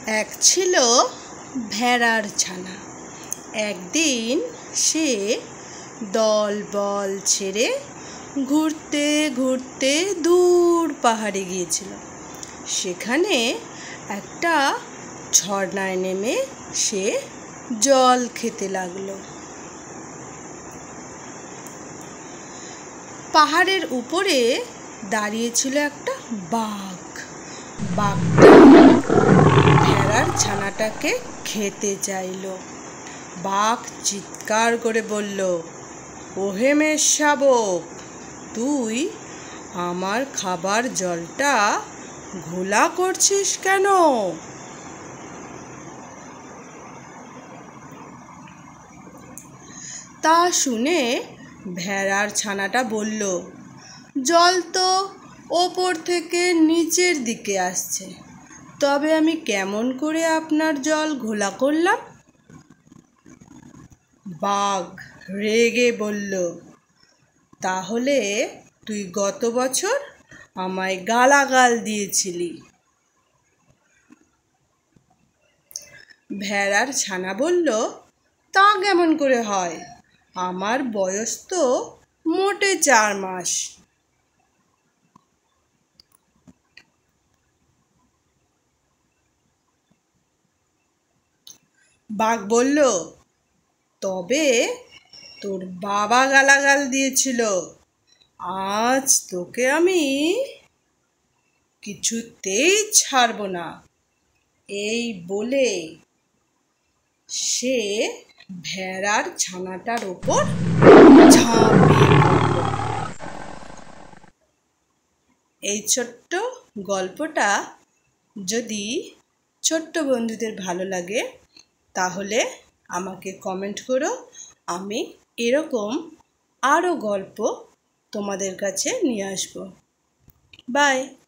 এক ছিল ভেড়ার ছানা। একদিন সে দলবল ছেড়ে ঘুরতে ঘুরতে দূর পাহাড়ে গিয়েছিল। সেখানে একটা ঝর্ণায় নেমে সে জল খেতে লাগলো। পাহাড়ের উপরে দাঁড়িয়েছিল একটা বাঘ। বাঘটা ভেড়ার ছানাটাকে খেতে চাইল। বাঘ চিৎকার করে বলল, ওহে মেষ শাবক, তুই আমার খাবার জলটা ঘোলা করছিস কেন? তা শুনে ভেড়ার ছানাটা বলল, জল তো ওপর থেকে নিচের দিকে আসছে, তবে আমি কেমন করে আপনার জল ঘোলা করলাম? বাঘ রেগে বলল, তাহলে তুই গত বছর আমায় গালাগাল দিয়েছিলি। ভেড়ার ছানা বলল, তা কেমন করে হয়? আমার বয়স তো মোটে 4 মাস। বাঘ বলল, তবে তোর বাবা গালাগাল দিয়েছিল, আজ তোকে আমি কিছুতেই ছাড়ব না। এই বলে সে ভেড়ার ছানাটার ওপর ঝাঁপিয়ে পড়ল। এই ছোট্ট গল্পটা যদি ছোট্ট বন্ধুদের ভালো লাগে তাহলে আমাকে কমেন্ট করো। আমি এরকম আরও গল্প তোমাদের কাছে নিয়ে আসবো। বাই।